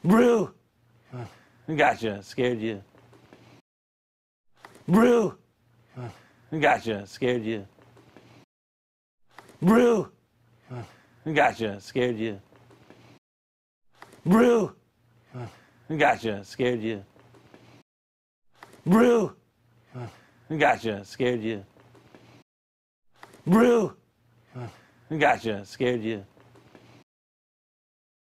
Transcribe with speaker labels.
Speaker 1: Broo! Gotcha, scared you. Broo! Gotcha, scared you. Broo! Gotcha, scared you. Broo! Gotcha, scared you. Broo! Gotcha, scared you. Broo! Gotcha, scared you.